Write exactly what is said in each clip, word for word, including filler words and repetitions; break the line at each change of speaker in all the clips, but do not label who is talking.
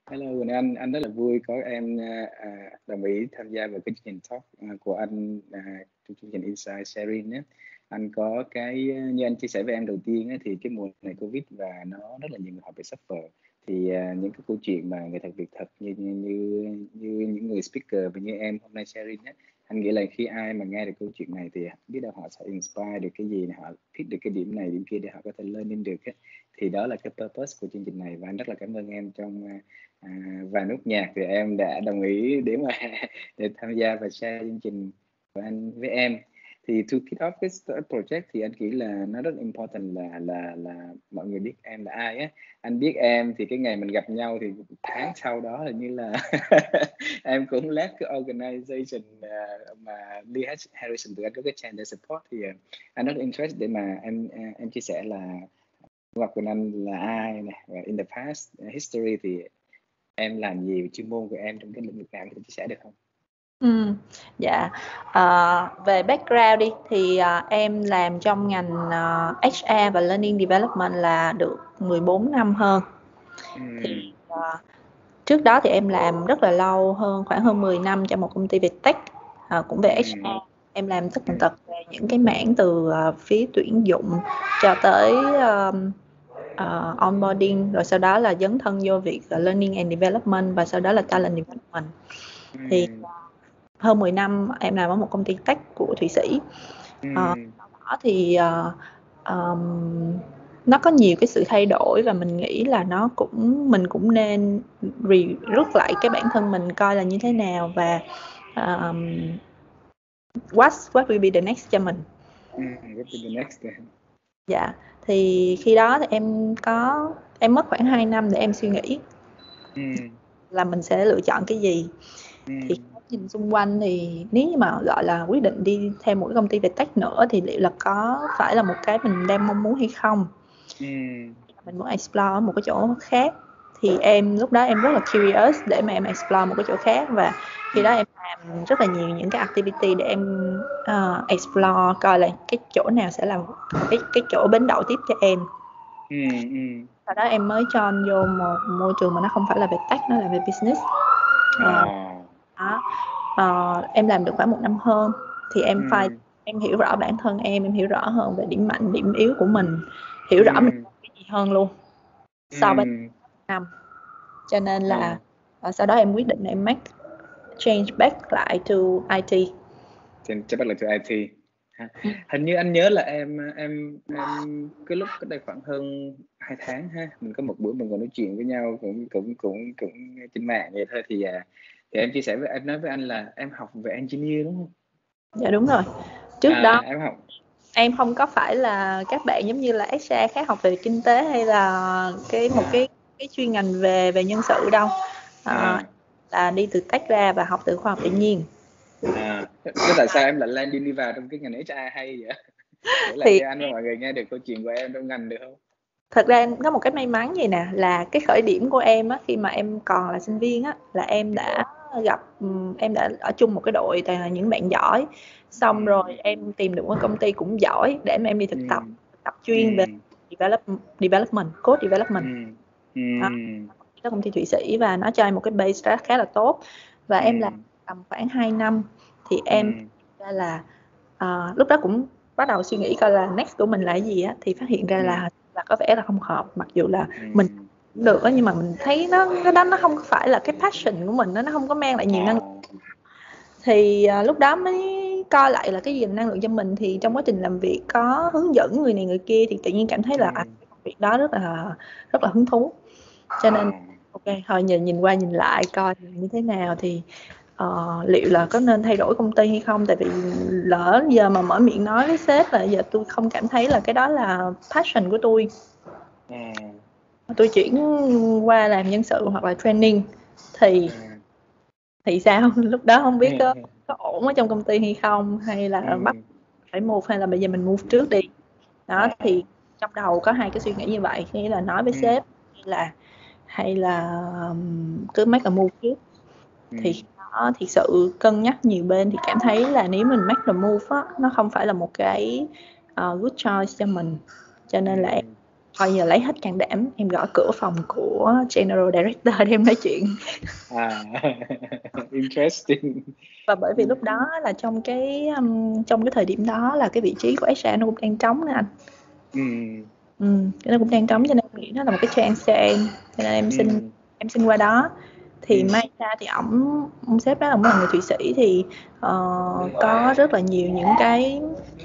Hello Quỳnh Anh, anh rất là vui có em à, à, đồng ý tham gia vào cái chương trình talk à, của anh à, trong chương trình Insight Sharing á. Anh có cái à, như anh chia sẻ với em đầu tiên á, thì cái mùa này Covid và nó rất là nhiều người họ bị suffer. Thì à, những cái câu chuyện mà người thật việc thật như như như, như những người speaker và như em hôm nay sharing á, anh nghĩ là khi ai mà nghe được câu chuyện này thì biết đâu họ sẽ inspire được cái gì, họ thích được cái điểm này điểm kia để họ có thể learning được á. Thì đó là cái purpose của chương trình này và anh rất là cảm ơn em trong à, À, và nốt nhạc thì em đã đồng ý để mà để tham gia và share chương trình của anh với em. Thì to kick off this project thì anh nghĩ là nó rất important là là là mọi người biết em là ai á. Anh biết em thì cái ngày mình gặp nhau thì tháng sau đó là như là em cũng left cái organization uh, mà Lee Harrison tụi anh có cái channel support thì uh, anh rất interested để mà em em chia sẻ là Ngọc Quỳnh Anh là ai này và in the past history thì em làm gì, chuyên môn của em trong cái lĩnh vực nào, có thể chia sẻ được không?
Ừ, dạ. À, về background đi thì à, em làm trong ngành à, hát rờ và Learning Development là được mười bốn năm hơn.
Ừ.
Thì à, trước đó thì em làm rất là lâu, hơn khoảng hơn mười năm cho một công ty Vietech à, cũng về
Ừ.
hát rờ. Em làm tất tần tật về những cái mảng từ à, phía tuyển dụng cho tới uh, uh, onboarding, rồi sau đó là dấn thân vô việc uh, Learning and Development và sau đó là Talent Development.
Ừ.
Thì hơn mười năm em làm ở một công ty tech của Thụy Sĩ.
Ừ.
Ờ, đó thì uh, um, nó có nhiều cái sự thay đổi và mình nghĩ là nó cũng mình cũng nên re rút lại cái bản thân mình coi là như thế nào và um, what what will be the next cho mình.
Ừ. What will the next then?
Dạ, thì khi đó thì em có em mất khoảng hai năm để em suy nghĩ
Ừ.
là mình sẽ lựa chọn cái gì.
Ừ.
Thì nhìn xung quanh thì nếu như mà gọi là quyết định đi theo một cái công ty về tech nữa thì liệu là có phải là một cái mình đang mong muốn hay không.
Ừ.
Mình muốn explore ở một cái chỗ khác thì em lúc đó em rất là curious để mà em explore một cái chỗ khác và khi đó em làm rất là nhiều những cái activity để em uh, explore coi là cái chỗ nào sẽ là cái cái chỗ bến đậu tiếp cho em.
Ừ. Ừ.
Sau đó em mới join vô một môi trường mà nó không phải là về tech, nó là về business.
À.
Uh, đó. Uh, em làm được khoảng một năm hơn thì em
Ừ.
phải em hiểu rõ bản thân em em hiểu rõ hơn về điểm mạnh điểm yếu của mình, hiểu
Ừ.
rõ mình làm cái gì hơn luôn so với
Ừ.
năm, cho nên là
À.
uh, sau đó em quyết định em make change back lại to i tê.
Trên chắc bắt là từ i tê. Hình như anh nhớ là em em em cái lúc cách đây khoảng hơn hai tháng ha, mình có một bữa mình còn nói chuyện với nhau cũng cũng cũng cũng trên mạng vậy thôi thì thì em chia sẻ với em nói với anh là em học về engineer đúng không?
Dạ đúng rồi. Trước
À,
đó
em học
em không có phải là các bạn giống như là ét rờ khác học về kinh tế hay là cái một cái cái chuyên ngành về về nhân sự đâu. À,
à
là đi từ tech ra và học từ khoa học tự nhiên.
à thế tại sao em lại landing đi vào trong cái ngành hát rờ hay vậy? Kể lại
Thì
cho anh và mọi người nghe được câu chuyện của em trong ngành được không?
thật ra em có một cái may mắn gì nè, là cái khởi điểm của em á, khi mà em còn là sinh viên á, là em đã gặp em đã ở chung một cái đội toàn là những bạn giỏi, xong rồi em tìm được một công ty cũng giỏi để mà em đi thực tập thực tập chuyên về develop, development code development. Đó, đó công ty Thụy Sĩ và nó cho em một cái base khá là tốt và em làm tầm khoảng hai năm thì em ra là uh, lúc đó cũng bắt đầu suy nghĩ coi là next của mình là cái gì á, thì phát hiện ra là là có vẻ là không hợp, mặc dù là mình được đó nhưng mà mình thấy nó cái đó nó không phải là cái passion của mình, nó nó không có mang lại nhiều năng lượng. Thì uh, lúc đó mới coi lại là cái gì là năng lượng cho mình, thì trong quá trình làm việc có hướng dẫn người này người kia thì tự nhiên cảm thấy là à, cái công việc đó rất là rất là hứng thú, cho nên ok thôi nhìn nhìn qua nhìn lại coi như thế nào thì uh, liệu là có nên thay đổi công ty hay không, tại vì lỡ giờ mà mở miệng nói với sếp là giờ tôi không cảm thấy là cái đó là passion của tôi, tôi chuyển qua làm nhân sự hoặc là training thì thì sao? Lúc đó không biết có, có ổn ở trong công ty hay không, hay là bắt phải move, hay là bây giờ mình move trước đi. Đó thì trong đầu có hai cái suy nghĩ như vậy, nghĩa là nói với sếp hay là hay là cứ make a move trước. Thì nó thiệt sự cân nhắc nhiều bên thì cảm thấy là nếu mình make the move á, nó không phải là một cái uh, good choice cho mình, cho nên là em thôi giờ lấy hết can đảm, em gõ cửa phòng của General Director để em nói chuyện.
À, interesting.
Và bởi vì lúc đó là trong cái um, trong cái thời điểm đó là cái vị trí của ếch a nó cũng đang trống nữa anh.
Ừ.
Ừ, nó cũng đang trống cho nên em nghĩ nó là một cái chance cho em, cho nên em xin
Ừ.
em xin qua đó. Thì
Ừ.
may ra thì ổng ông sếp đó là một người Thụy Sĩ, thì uh, có rất là nhiều những cái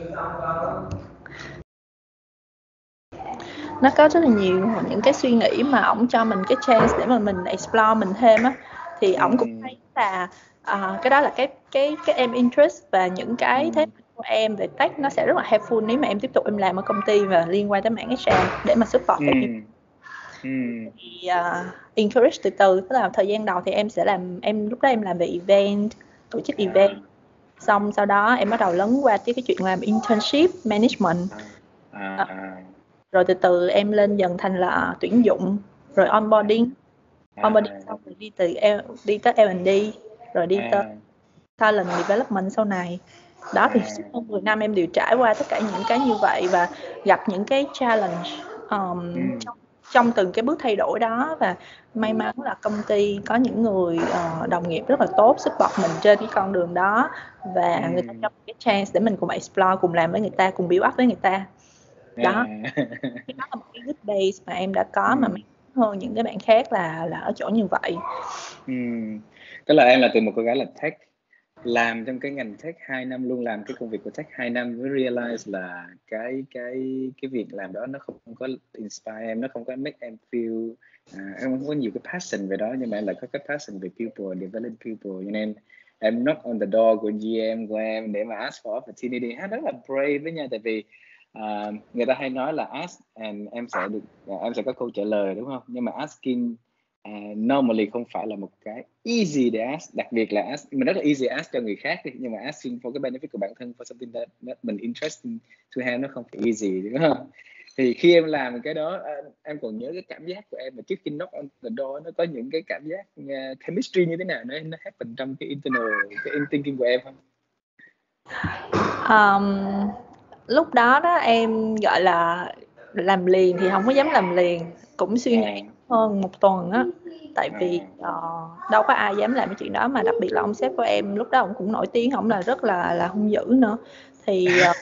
nó có rất là nhiều những cái suy nghĩ mà ổng cho mình cái chance để mà mình explore mình thêm á. Thì ổng cũng thấy là uh, cái đó là cái cái cái em interest và những cái thế mạnh của em về tech nó sẽ rất là helpful nếu mà em tiếp tục em làm ở công ty và liên quan tới mảng ếch a để mà support
Ừ.
em.
Ừ.
Thì uh, encourage từ từ, tức là thời gian đầu thì em sẽ làm, em lúc đó em làm về event, tổ chức event, xong sau đó em bắt đầu lấn qua cái cái chuyện làm internship management.
À.
À,
À.
rồi từ từ em lên dần thành là tuyển dụng, rồi onboarding,
À.
onboarding xong rồi đi từ L, đi tới L and D, rồi đi tới
À.
talent development sau này. Đó thì suốt hơn mười năm em đều trải qua tất cả những cái như vậy và gặp những cái challenge um,
Ừ.
trong, trong từng cái bước thay đổi đó. Và may mắn là công ty có những người uh, đồng nghiệp rất là tốt support mình trên cái con đường đó, và
Ừ.
người ta cho mình cái chance để mình cùng explore, cùng làm với người ta, cùng build up với người ta. Đó,
À.
cái đó là một cái good base mà em đã có,
Ừ.
mà may mắn hơn những cái bạn khác là là ở chỗ như vậy.
Ừ. Tức là em là từ một cô gái là tech, làm trong cái ngành tech hai năm, luôn làm cái công việc của tech hai năm, mới realize là cái cái cái việc làm đó nó không có inspire em, nó không có make em feel, à, em không có nhiều cái passion về đó, nhưng mà em lại có cái passion về people, develop people, cho nên em knock on the door của giê em của em để mà ask for opportunity. Ha, rất là brave với nha, tại vì uh, người ta hay nói là ask and em sẽ được uh, em sẽ có câu trả lời, đúng không? Nhưng mà asking Uh, normally không phải là một cái easy để ask, đặc biệt là ask, mình rất là easy ask cho người khác đi, nhưng mà asking for cái benefit của bản thân, for something that, that mình interesting to have, nó không phải easy, đúng không? Thì khi em làm cái đó, uh, em còn nhớ cái cảm giác của em mà trước khi knock on the door, nó có những cái cảm giác uh, chemistry như thế nào nó nó happen trong cái internal, cái in thinking của em không?
Um, lúc đó đó em gọi là làm liền thì không có dám làm liền, cũng suy nghĩ
À.
hơn một tuần á, tại
À.
vì uh, đâu có ai dám làm cái chuyện đó, mà đặc biệt là ông sếp của em lúc đó ông cũng nổi tiếng, ông là rất là là hung dữ nữa, thì uh,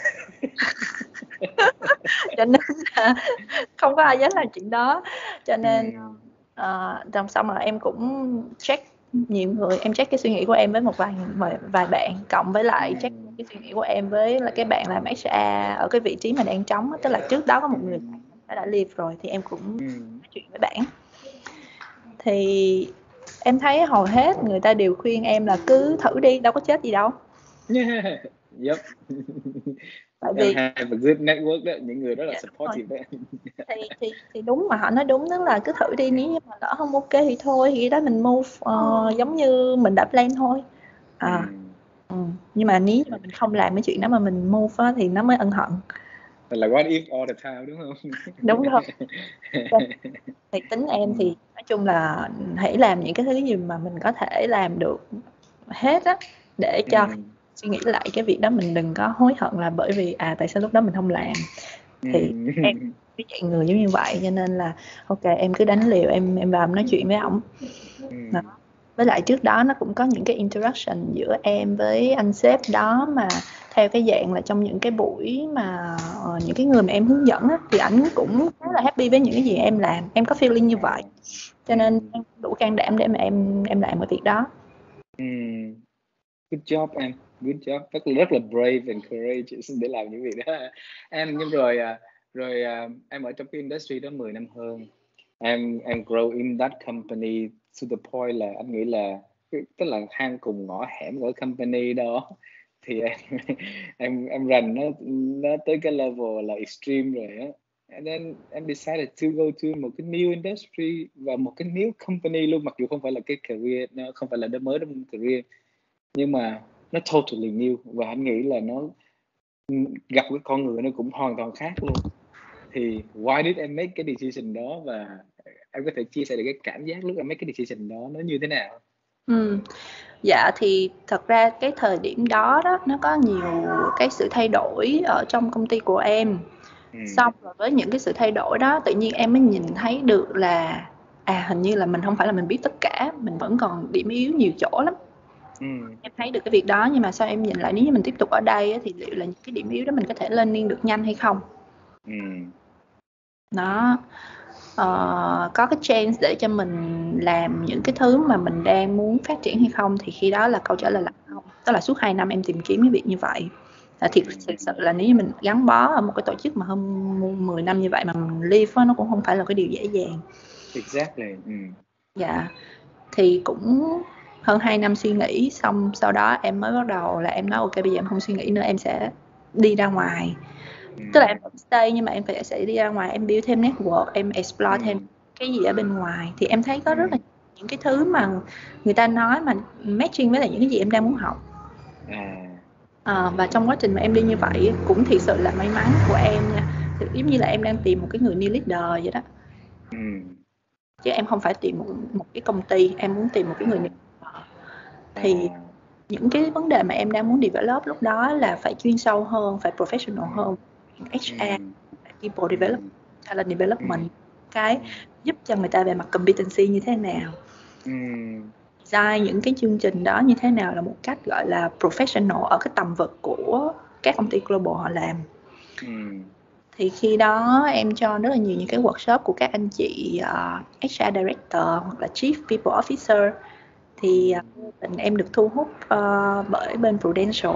cho nên là không có ai dám làm chuyện đó. Cho nên uh, xong rồi em cũng check nhiều người, em check cái suy nghĩ của em với một vài vài, vài bạn, cộng với lại check cái suy nghĩ của em với là cái bạn làm ếch a ở cái vị trí mà đang trống, tức là trước đó có một người đã đã leave rồi, thì em cũng nói chuyện với bạn. Thì em thấy hầu hết người ta đều khuyên em là cứ thử đi, đâu có chết gì đâu.
Yeah. Yep.
Tại
Em
vì
have a good network đó, những người rất là supportive đó.
thì thì thì đúng, mà họ nói đúng, tức là cứ thử đi, nếu như mà lỡ không ok thì thôi, thì đó mình move uh, giống như mình đã plan thôi. À, ừ. Nhưng mà nếu như mà mình không làm cái chuyện đó mà mình move á, thì nó mới ân hận.
Là what if all the time, đúng không?
Đúng rồi. Thì tính em thì nói chung là hãy làm những cái thứ gì mà mình có thể làm được hết á, để cho
Ừ.
suy nghĩ lại cái việc đó, mình đừng có hối hận là bởi vì à tại sao lúc đó mình không làm. Thì em cái dạng người giống như vậy, cho nên là ok em cứ đánh liều, em em vào em nói chuyện với ổng. Đó. Với lại trước đó nó cũng có những cái interaction giữa em với anh sếp đó, mà theo cái dạng là trong những cái buổi mà uh, những cái người mà em hướng dẫn á, thì ảnh cũng khá là happy với những cái gì em làm, em có feeling như vậy, cho nên em đủ can đảm để mà em em làm cái việc đó.
Mm. Good job em, good job, rất là rất là brave and courageous để làm những việc đó em. Nhưng rồi rồi em ở trong cái industry đó mười năm hơn, em em grow in that company to the point là anh nghĩ là tức là hang cùng ngõ hẻm của company đó, thì em em em rành nó nó tới cái level là extreme rồi á. And then em decided to go to một cái new industry và một cái new company luôn, mặc dù không phải là cái career, nó không phải là đứa mới trong career, nhưng mà nó totally new, và anh nghĩ là nó gặp cái con người nó cũng hoàn toàn khác luôn. Thì why did em make cái decision đó, và em có thể chia sẻ được cái cảm giác lúc em make cái decision đó nó như thế nào?
Ừ. Dạ thì thật ra cái thời điểm đó đó nó có nhiều cái sự thay đổi ở trong công ty của em. Xong rồi với những cái sự thay đổi đó, tự nhiên em mới nhìn thấy được là à hình như là mình không phải là mình biết tất cả, mình vẫn còn điểm yếu nhiều chỗ lắm. Em thấy được cái việc đó, nhưng mà sao em nhìn lại nếu như mình tiếp tục ở đây á, thì liệu là những cái điểm yếu đó mình có thể learning được nhanh hay không? Nó ờ, có cái chance để cho mình làm những cái thứ mà mình đang muốn phát triển hay không, thì khi đó là câu trả lời là không. Tức là suốt hai năm em tìm kiếm cái việc như vậy. Là thiệt thực sự là nếu như mình gắn bó ở một cái tổ chức mà hơn mười năm như vậy mà mình leave á, nó cũng không phải là cái điều dễ dàng.
Exactly.
Dạ. Thì cũng hơn hai năm suy nghĩ, xong sau đó em mới bắt đầu là em nói ok bây giờ em không suy nghĩ nữa, em sẽ đi ra ngoài. Tức là em vẫn stay nhưng mà em phải sẽ đi ra ngoài, em build thêm network, em explore thêm cái gì ở bên ngoài. Thì em thấy có rất là những cái thứ mà người ta nói mà matching với lại những cái gì em đang muốn học. À, và trong quá trình mà em đi như vậy cũng thiệt sự là may mắn của em nha. Thì giống như là em đang tìm một cái người new leader vậy đó. Chứ em không phải tìm một, một cái công ty, em muốn tìm một cái người new leader. Thì những cái vấn đề mà em đang muốn develop lúc đó là phải chuyên sâu hơn, phải professional hơn, hát rờ, people development, talent development, cái giúp cho người ta về mặt competency như thế nào, design những cái chương trình đó như thế nào là một cách gọi là professional ở cái tầm vực của các công ty global họ làm. Thì khi đó em cho rất là nhiều những cái workshop của các anh chị uh, hát rờ director hoặc là chief people officer. Thì uh, em được thu hút uh, bởi bên Prudential.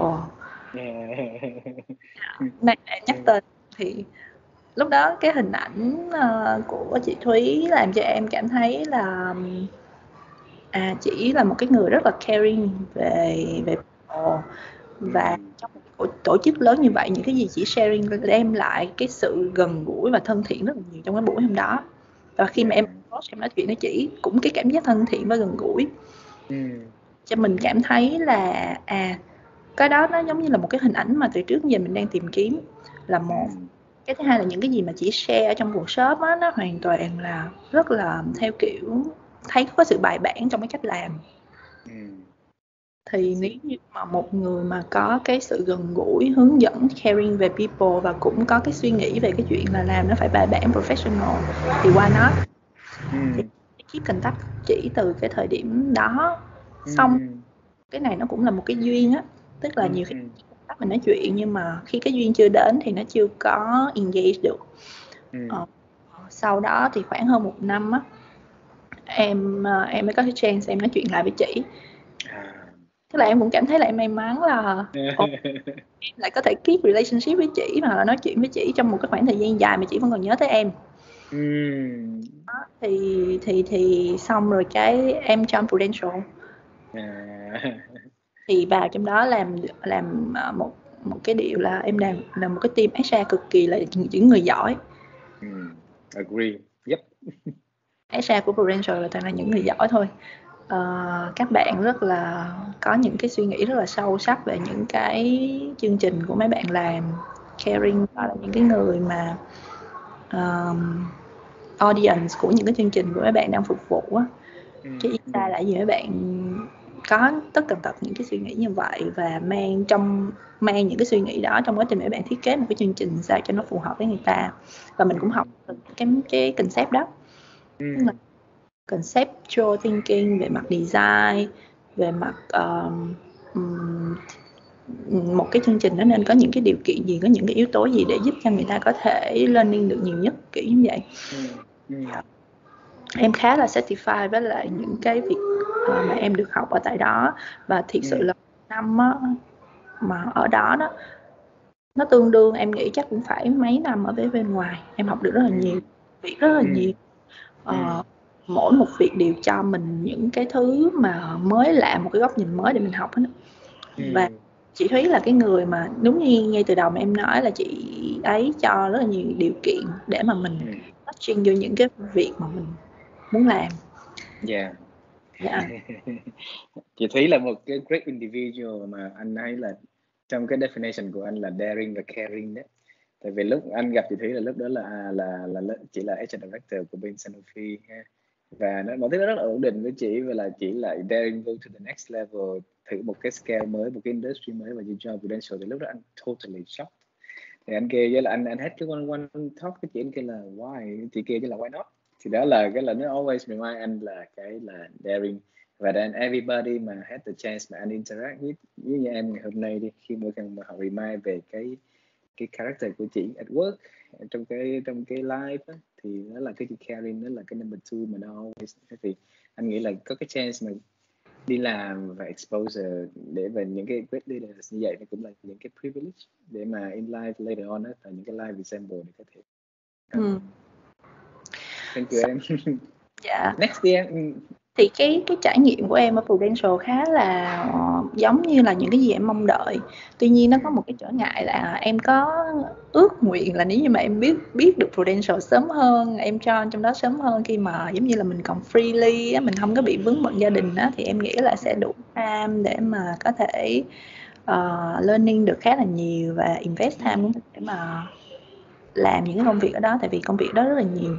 Này em nhắc tên thì lúc đó cái hình ảnh uh, của chị Thúy làm cho em cảm thấy là à chị là một cái người rất là caring về về people. Và trong một tổ chức lớn như vậy, những cái gì chị sharing đem lại cái sự gần gũi và thân thiện rất là nhiều trong cái buổi hôm đó. Và khi mà em em nói chuyện với chị cũng cái cảm giác thân thiện và gần gũi cho mình cảm thấy là à cái đó nó giống như là một cái hình ảnh mà từ trước giờ mình đang tìm kiếm là một. Cái thứ hai là những cái gì mà chị share ở trong workshop á, nó hoàn toàn là rất là theo kiểu thấy có sự bài bản trong cái cách làm. Thì nếu như mà một người mà có cái sự gần gũi, hướng dẫn, caring về people và cũng có cái suy nghĩ về cái chuyện là làm nó phải bài bản, professional thì why not? Thì keep contact chỉ từ cái thời điểm đó. Xong cái này nó cũng là một cái duyên á, tức là nhiều khi mình nói chuyện nhưng mà khi cái duyên chưa đến thì nó chưa có engage được. Ờ, sau đó thì khoảng hơn một năm á, em em mới có cái chance em nói chuyện lại với chị. Tức là em cũng cảm thấy là em may mắn là oh, em lại có thể keep relationship với chị hoặc là nói chuyện với chị trong một cái khoảng thời gian dài mà chị vẫn còn nhớ tới em. Đó, thì thì thì xong rồi cái em join Prudential. Thì vào trong đó làm làm một một cái điều là em làm là một cái team hát rờ cực kỳ là những người giỏi.
Agree. Yep.
hát rờ của Prudential là toàn là những người giỏi thôi. Uh, các bạn rất là có những cái suy nghĩ rất là sâu sắc về những cái chương trình của mấy bạn làm, caring, và là những cái người mà um, audience của những cái chương trình của mấy bạn đang phục vụ á. Chứ ít ra là gì mấy bạn có tất tần tật những cái suy nghĩ như vậy và mang trong mang những cái suy nghĩ đó trong quá trình mấy bạn thiết kế một cái chương trình sao cho nó phù hợp với người ta. Và mình cũng học từ cái cái concept đó. Tức là conceptual thinking về mặt design, về mặt um, một cái chương trình nó nên có những cái điều kiện gì, có những cái yếu tố gì để giúp cho người ta có thể learning được nhiều nhất, kiểu như vậy. Em khá là satisfied với lại những cái việc mà em được học ở tại đó. Và thiệt sự là năm á, mà ở đó đó nó tương đương em nghĩ chắc cũng phải mấy năm ở bên ngoài. Em học được rất là nhiều việc, rất là nhiều. Ờ, mỗi một việc đều cho mình những cái thứ mà mới lạ, một cái góc nhìn mới để mình học hết. Và chị Thúy là cái người mà đúng như ngay từ đầu mà em nói là chị ấy cho rất là nhiều điều kiện để mà mình touching vô những cái việc mà mình muốn làm.
Yeah.
Yeah.
Chị Thúy là một cái great individual mà anh thấy là trong cái definition của anh là daring và caring đó. Tại vì lúc anh gặp chị Thúy là lúc đó là là là, là chỉ là agent director của bên Sanofi ha. Và nó mọi thứ nó rất là ổn định với chị, và là chỉ lại daring go to the next level, thử một cái scale mới, một cái industry mới và you join Prudential. Thì lúc đó anh totally shocked. Thì anh kêu với là anh anh hết cái one one talk cái chị anh kêu là why, chị kêu với là why not. Thì đó là cái là nó always remind anh là cái là daring. Và then everybody mà had the chance mà anh interact with, với như em ngày hôm nay đi, khi mỗi lần mà họ remind về cái cái character của chị at work, trong cái trong cái live á, thì nó là cái chị Karen, nó là cái number two mà nó always. Thì anh nghĩ là có cái chance mà đi làm và exposure để về những cái great leaders như vậy, nó cũng là những cái privilege để mà in life later on đó, là những cái live example để có thể.
Ừ.
Thank you em.
Dạ.
Next đi em.
Thì cái cái trải nghiệm của em ở Prudential khá là uh, giống như là những cái gì em mong đợi. Tuy nhiên nó có một cái trở ngại là em có ước nguyện là nếu như mà em biết biết được Prudential sớm hơn, em join trong đó sớm hơn, khi mà giống như là mình còn freely á, mình không có bị vướng bận gia đình á, thì em nghĩ là sẽ đủ time để mà có thể uh, learning được khá là nhiều và invest time của mình để mà làm những cái công việc ở đó, tại vì công việc đó rất là nhiều.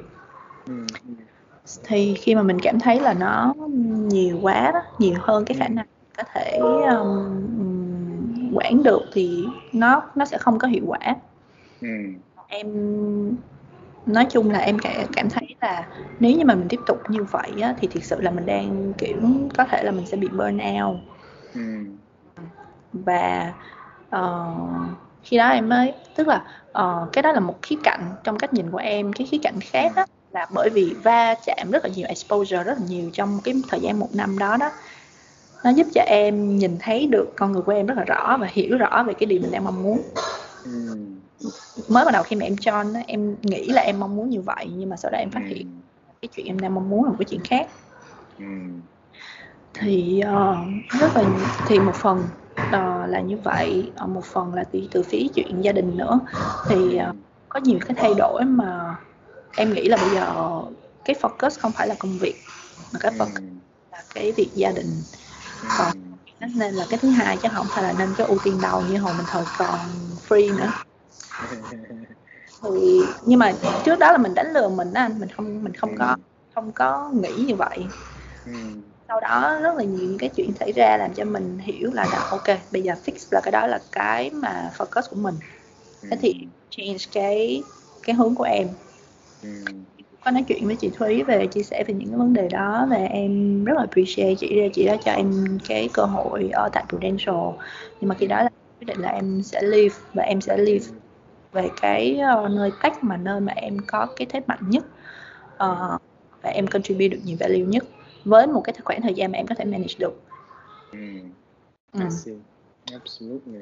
Thì khi mà mình cảm thấy là nó nhiều quá đó, nhiều hơn cái khả năng có thể um, quản được, thì nó nó sẽ không có hiệu quả.
Ừ.
Em nói chung là em cảm thấy là nếu như mà mình tiếp tục như vậy á, thì thực sự là mình đang kiểu có thể là mình sẽ bị burn out.
Ừ.
Và uh, khi đó em mới, tức là uh, cái đó là một khía cạnh trong cách nhìn của em. Cái khía cạnh khác đó là bởi vì va chạm rất là nhiều, exposure rất là nhiều trong cái thời gian một năm đó đó, nó giúp cho em nhìn thấy được con người của em rất là rõ và hiểu rõ về cái điều mình đang mong muốn.
Ừ.
Mới bắt đầu khi mà em join đó, em nghĩ là em mong muốn như vậy, nhưng mà sau đó em phát hiện cái chuyện em đang mong muốn là một cái chuyện khác.
Ừ.
Thì uh, rất là thì một phần uh, là như vậy, uh, một phần là từ từ phía chuyện gia đình nữa. Thì uh, có nhiều cái thay đổi mà em nghĩ là bây giờ cái focus không phải là công việc, mà cái focus là cái việc gia đình. Còn nên là cái thứ hai, chứ không phải là nên cái ưu tiên đầu như hồi mình thời còn free nữa. Thì nhưng mà trước đó là mình đánh lừa mình đó anh, mình không mình không có không có nghĩ như vậy. Sau đó rất là nhiều những cái chuyện xảy ra làm cho mình hiểu là đã, ok, bây giờ fix là cái đó là cái mà focus của mình. Thế thì change cái cái hướng của em. Có nói chuyện với chị Thúy về chia sẻ về những cái vấn đề đó, và em rất là appreciate chị chị đã cho em cái cơ hội ở tại Prudential. Nhưng mà khi đó là quyết định là em sẽ leave, và em sẽ leave về cái uh, nơi tech mà nơi mà em có cái thế mạnh nhất, uh, và em contribute được nhiều value nhất với một cái khoảng thời gian mà em có thể manage được.
Mm.
Ừ.
I see. Absolutely.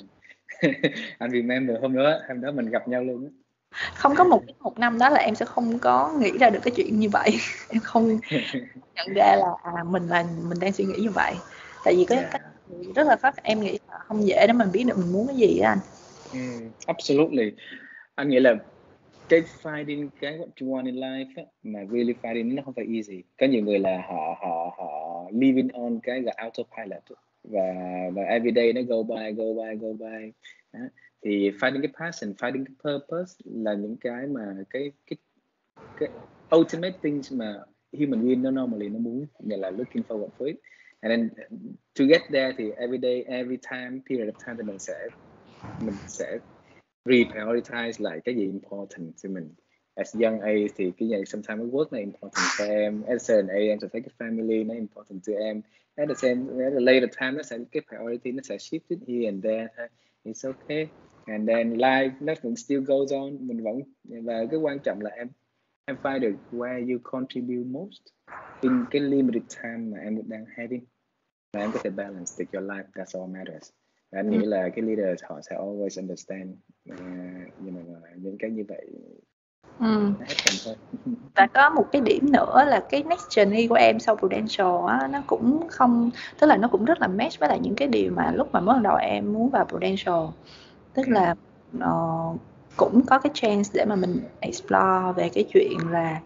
Anh remember hôm đó, hôm đó mình gặp nhau luôn á.
Không có một một năm đó là em sẽ không có nghĩ ra được cái chuyện như vậy. Em không nhận ra là à, mình là mình đang suy nghĩ như vậy. Tại vì cái
Yeah.
cách rất là khó, em nghĩ là không dễ để mình biết được mình muốn cái gì á anh.
Mm. Absolutely. Anh nghĩ là cái finding cái what you want in life á, mà really finding nó không phải easy. Có nhiều người là họ họ họ living on cái là autopilot, và và everyday nó go by go by go by đó. Thì finding cái passion, finding cái purpose là những cái mà cái cái cái ultimate things mà human being nó normally nó muốn, nghĩa là looking forward for it. And then to get there thì every day, every time, period of time thì mình sẽ mình sẽ reprioritize lại cái gì important to mình. As young age thì cái gì sometimes work nó important cho em, as an age em sẽ thấy cái family nó important to em, at the same at the later time nó sẽ cái priority nó sẽ shift it here and there thôi. It's okay. And then life nó vẫn still goes on, mình vẫn, và cái quan trọng là em em find được where you contribute most in cái limited time mà em đang having, và em có thể balance được your life. That's all matters. Và anh nghĩ là cái leaders họ sẽ always understand uh, you know, những cái như vậy.
Ừ.
Happen thôi.
Và có một cái điểm nữa là cái next journey của em sau Prudential á, nó cũng không, tức là nó cũng rất là match với lại những cái điều mà lúc mà mới đầu em muốn vào Prudential. Tức là uh, cũng có cái chance để mà mình explore về cái chuyện là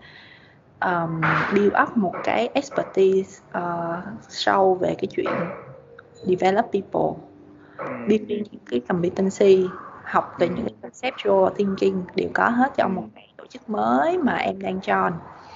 um, build up một cái expertise uh, sâu về cái chuyện develop people, building những cái competency, học về những cái conceptual thinking, đều có hết trong một cái tổ chức mới mà em đang join.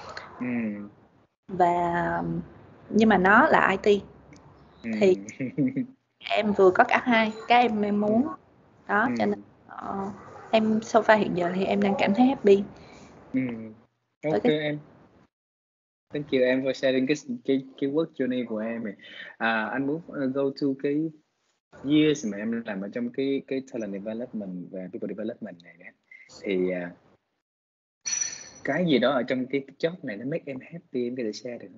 Và nhưng mà nó là i tê, thì em vừa có cả hai cái em em muốn đó, cho nên uh, em so far hiện giờ thì em đang cảm thấy happy.
Ừ. Ok
cái...
em. Thank you em for sharing cái cái cái work journey của em này. À, anh muốn uh, go to cái years mà em làm ở trong cái cái talent development và people development này nè. Thì uh, cái gì đó ở trong cái job này nó make em happy, em có thể share được không?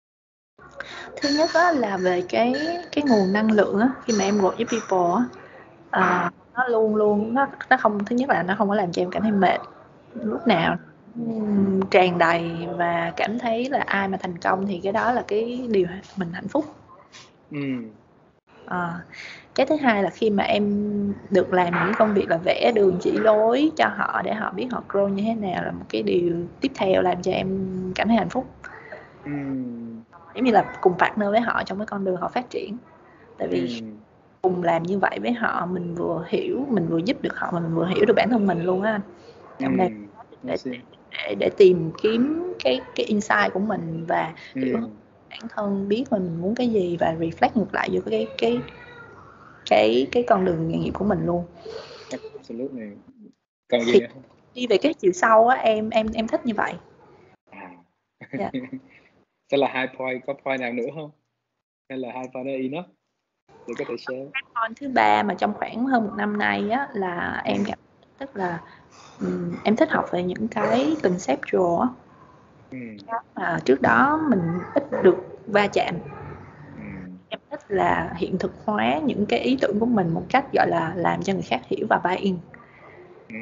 Thứ nhất đó là về cái cái nguồn năng lượng á, khi mà em work với people á, à, nó luôn luôn nó nó không, thứ nhất là nó không có làm cho em cảm thấy mệt, lúc nào um, tràn đầy và cảm thấy là ai mà thành công thì cái đó là cái điều mình hạnh phúc.
Ừ.
À, cái thứ hai là khi mà em được làm những công việc là vẽ đường chỉ lối cho họ để họ biết họ grow như thế nào, là một cái điều tiếp theo làm cho em cảm thấy hạnh phúc.
Ừ.
Giống như là cùng partner với họ trong cái con đường họ phát triển, tại vì
Ừ.
cùng làm như vậy với họ, mình vừa hiểu, mình vừa giúp được họ mà mình vừa hiểu được bản thân mình luôn á anh. Trong đây để, để, để, để tìm kiếm cái cái insight của mình và
ừ.
hiểu bản thân, biết là mình muốn cái gì và reflect ngược lại vô cái cái cái cái con đường nghề nghiệp của mình luôn.
Absolutely. Còn gì
Thì
nữa không?
đi về cái chiều sâu á, em em em thích như vậy.
À.
Yeah.
Thế là hai point, có point nào nữa không? Hay là hai point đó enough để có thể share?
Point thứ ba mà trong khoảng hơn một năm nay á là em cảm tức là um, em thích học về những cái conceptual á.
Ừ.
Mà trước đó mình ít được va chạm.
Ừ.
Em thích là hiện thực hóa những cái ý tưởng của mình một cách gọi là làm cho người khác hiểu và buy in.
Ừ.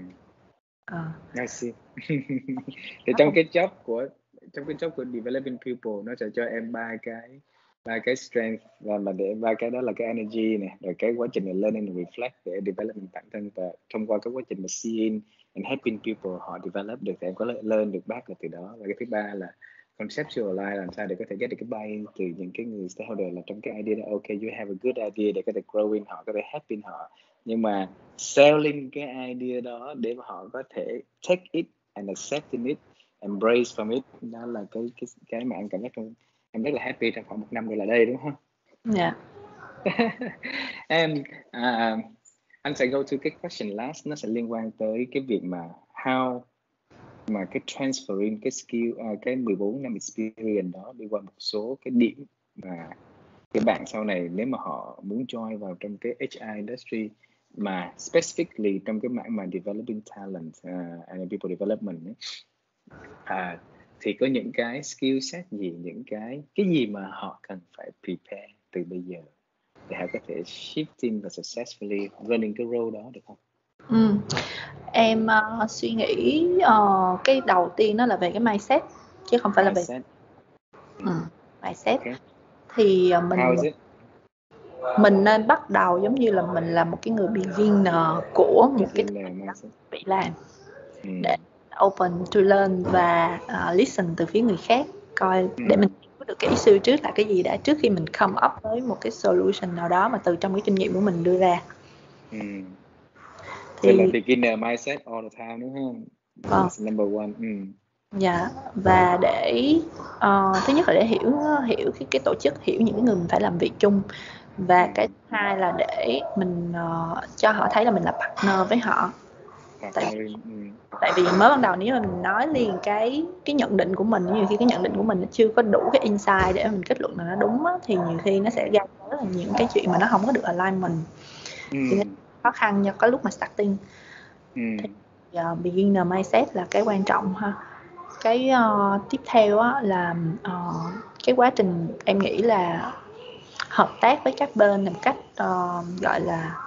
À.
I see. Thì trong cái job của trong cái job của developing people, nó sẽ cho em ba cái ba cái strength, và mà để ba cái đó là cái energy này, rồi cái quá trình learning and reflect để development bản thân, và thông qua cái quá trình mà seeing and helping people họ develop được thì em có learn được back được từ đó. Và cái thứ ba là conceptualize, làm sao để có thể get được cái buy từ những cái người stakeholder là trong cái idea đó, ok you have a good idea để có thể growing họ, có thể helping họ, nhưng mà selling cái idea đó để mà họ có thể take it and accepting it, embrace from it, đó là cái cái cái mà em cảm giác em rất là happy trong khoảng một năm rồi là đây, đúng không?
Dạ.
Em à, anh sẽ go to cái question last, nó sẽ liên quan tới cái việc mà how mà cái transferring cái skill, uh, cái mười bốn năm experience đó đi qua một số cái điểm mà các bạn sau này nếu mà họ muốn join vào trong cái hát rờ industry mà specifically trong cái mảng mà developing talent uh, and people development ấy, à, thì có những cái skill set gì, những cái cái gì mà họ cần phải prepare từ bây giờ để họ có thể shifting và successfully running cái role đó được không?
Ừ. Em uh, suy nghĩ uh, cái đầu tiên đó là về cái mindset chứ không phải
Mindset.
là về ừ, mindset.
Okay.
Thì uh, mình
How is it?
mình nên bắt đầu giống như là mình là một cái người beginner của một cái bị làm
ừ.
để open to learn và uh, listen từ phía người khác, coi
ừ.
để mình hiểu được cái issue trước là cái gì đã, trước khi mình come up với một cái solution nào đó mà từ trong cái kinh nghiệm của mình đưa ra.
ừ.
Thì
là beginner mindset all the time, đúng không? That's number one. ừ.
Dạ, và để uh, thứ nhất là để hiểu hiểu cái cái tổ chức, hiểu những cái người mình phải làm việc chung, và
ừ.
cái thứ hai là để mình uh, cho họ thấy là mình là partner với họ. Tại,
ừ.
tại vì mới ban đầu nếu mà mình nói liền cái cái nhận định của mình, nhiều khi cái nhận định của mình nó chưa có đủ cái insight để mình kết luận là nó đúng á, thì nhiều khi nó sẽ gây rất là những cái chuyện mà nó không có được alignment.
ừ.
Thì khó khăn cho cái lúc mà starting.
ừ.
Thì uh, beginner mindset là cái quan trọng ha. Cái uh, tiếp theo á, là uh, cái quá trình em nghĩ là hợp tác với các bên một cách uh, gọi là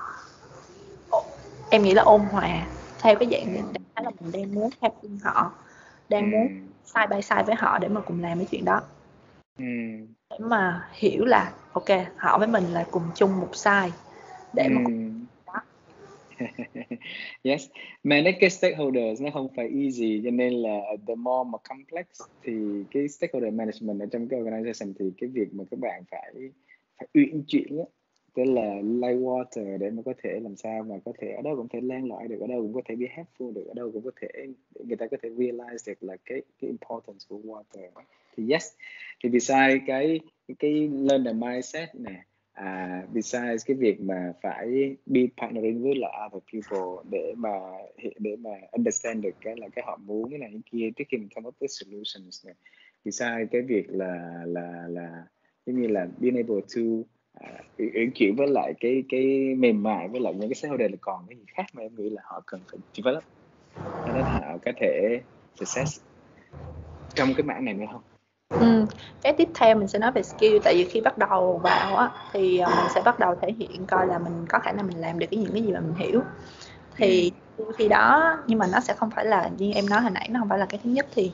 em nghĩ là ôn hòa, theo cái dạng ừ. là mình đang muốn helping họ, đang ừ. muốn side by side với họ để mà cùng làm cái chuyện đó,
ừ.
để mà hiểu là ok họ với mình là cùng chung một side để ừ. mà cùng đó.
Yes, manage cái stakeholders nó không phải easy, cho nên là the more mà complex thì cái stakeholder management ở trong cái organization thì cái việc mà các bạn phải phải uyển chuyển á, tức là lay water để mà có thể làm sao mà có thể ở đâu cũng thể len lỏi được, ở đâu cũng có thể be helpful được, ở đâu cũng có thể để người ta có thể realize được là cái cái importance của water. Thì yes, thì beside cái cái learn the mindset nè, à, besides cái việc mà phải be partnering với lại other people để mà để mà understand được cái là cái họ muốn cái này cái kia trước khi mình come up with solutions này. Besides cái việc là là là giống như là being able to à, uyển chuyển với lại cái cái mềm mại với lại những cái stakeholder là còn cái gì khác mà em nghĩ là họ cần phải develop cho nên họ có thể success trong cái mảng này nữa không?
Ừ. Cái tiếp theo mình sẽ nói về skill, tại vì khi bắt đầu vào á thì mình sẽ bắt đầu thể hiện coi là mình có khả năng mình làm được cái những cái gì mà mình hiểu. Thì
Ừ.
khi đó, nhưng mà nó sẽ không phải là như em nói hồi nãy, nó không phải là cái thứ nhất, thì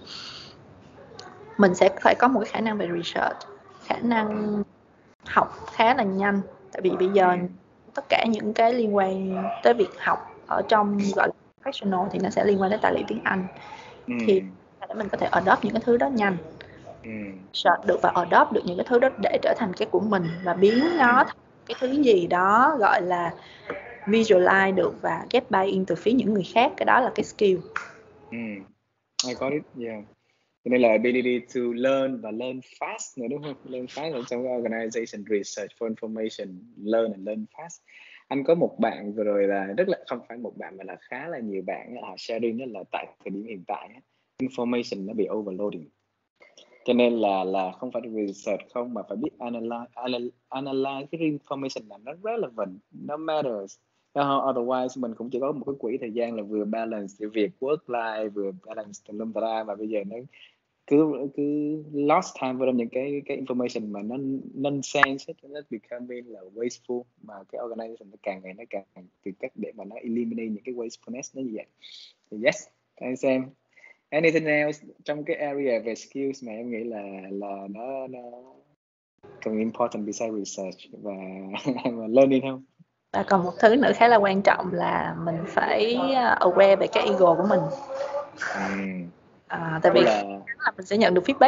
mình sẽ phải có một cái khả năng về research, khả năng học khá là nhanh. Tại vì bây giờ tất cả những cái liên quan tới việc học ở trong gọi là professional thì nó sẽ liên quan đến tài liệu tiếng Anh.
Ừ.
Thì để mình có thể adopt những cái thứ đó nhanh,
Ừ.
search được và adopt được những cái thứ đó để trở thành cái của mình và biến nó thành cái thứ gì đó gọi là visualize được và get buy in từ phía những người khác. Cái đó là cái skill.
Ừ. I got it, yeah. Cho nên là ability to learn và learn fast nữa đúng không? Learn fast ở trong cái organization, research for information, learn and learn fast. Anh có một bạn vừa rồi là rất là, không phải một bạn mà là khá là nhiều bạn họ sharing đó là tại thời điểm hiện tại information nó bị overloading. Cho nên là là không phải research không mà phải biết analyze analyze, analyze cái information là nó relevant, nó matters. Otherwise mình cũng chỉ có một cái quỹ thời gian là vừa balance việc work life vừa balance tùm lum tà la, và bây giờ nó cứ cứ lost time vào những cái cái information mà nó nonsense, nó becoming là wasteful, mà cái organization nó càng ngày nó càng tìm cách để mà nó eliminate những cái wastefulness nó như vậy. So yes, anh xem anything else trong cái area về skills mà em nghĩ là là nó nó cần important besides research và, và learning không?
Và còn một thứ nữa khá là quan trọng là mình phải aware về cái ego của mình.
Ừ.
À, tại vì
là...
là mình sẽ nhận được feedback.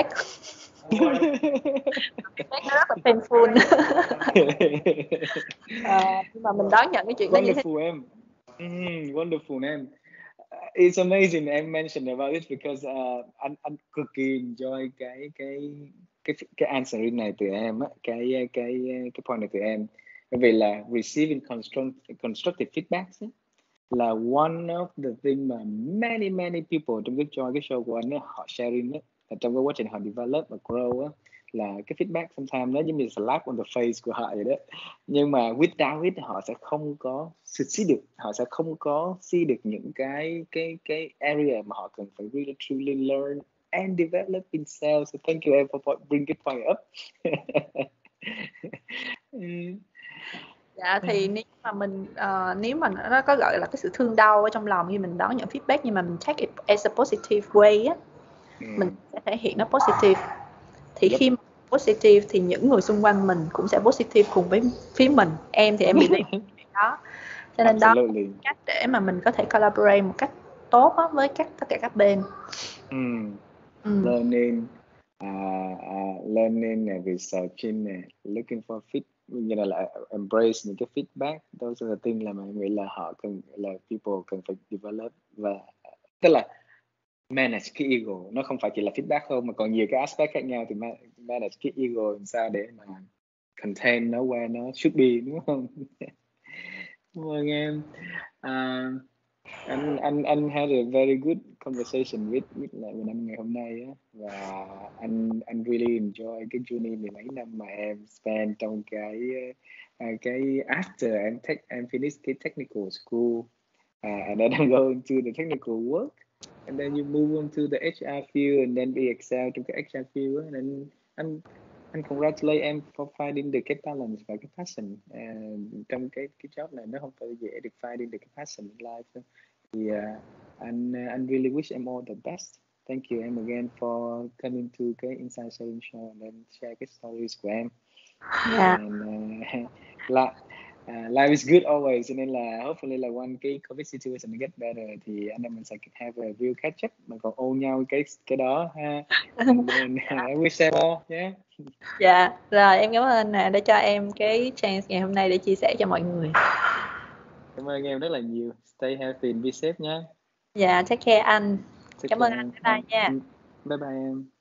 Feedback nó rất là painful. À, nhưng mà mình đón nhận cái chuyện đó như thế.
Wonderful em. Mm, wonderful em. Uh, it's amazing em mentioned about it because uh, anh anh cực kỳ enjoy cái cái cái cái answering này từ em á, cái cái cái point này từ em, bởi vì là receiving constructive, constructive feedback ấy, là one of the thing mà many many people trong cái cho cái show của anh ấy, họ sharing ấy, là trong cái quá trình họ develop và grow á, là cái feedback sometimes nó giống như slap on the face của họ vậy đó, nhưng mà without it họ sẽ không có succeed được, họ sẽ không có see được những cái cái cái area mà họ cần phải really truly learn and develop in sales. So thank you em for bring cái point up.
Dạ thì nếu mà mình uh, nếu mà nó có gọi là cái sự thương đau ở trong lòng khi mình đón nhận feedback, nhưng mà mình take it as a positive way á, ừ. mình sẽ thể hiện nó positive. Thì yep. khi mà positive thì những người xung quanh mình cũng sẽ positive cùng với phía mình. Em thì em bị đó, cho nên Absolutely. Đó là cách để mà mình có thể collaborate một cách tốt á, với các tất cả các bên.
Mm.
Mm.
Learning, uh, uh, learning and researching, uh, looking for fit, như là embrace những cái feedback, those are the things là mà nghĩ là họ cần, là people cần phải develop, và tức là manage cái ego. Nó không phải chỉ là feedback không mà còn nhiều cái aspect khác nhau, thì manage cái ego làm sao để mà contain nó where nó should be, đúng không? Cảm ơn em. Uh, anh anh anh had a very good conversation with with lại với anh ngày hôm nay á, và anh anh really enjoy cái journey mười mấy năm mà em spend trong cái uh, cái after em take em finish cái technical school, uh, and then I'm going to the technical work, and then you move on to the H R field, and then be excel trong cái H R field, and then anh anh congratulate em for finding the cái balance và cái passion uh, trong cái cái job này. Nó không phải dễ được finding the cái passion in life. thì uh, anh uh, anh really wish em all the best. Thank you em again for coming to cái Inside Sharing Show and then share cái stories của em.
Yeah.
And uh, la, uh, life is good always, cho nên là hopefully là one cái COVID situation get better thì anh em mình sẽ have a real catch up mà còn ôn nhau cái cái đó ha. And then uh, I wish em all, yeah.
Dạ, rồi em cảm ơn nè đã cho em cái chance ngày hôm nay để chia sẻ cho mọi người.
Cảm ơn em rất là nhiều. Stay healthy and be safe nhé.
Dạ, take care anh.
Take
Cảm
care
ơn anh.
em.
Bye bye nha.
Bye bye em.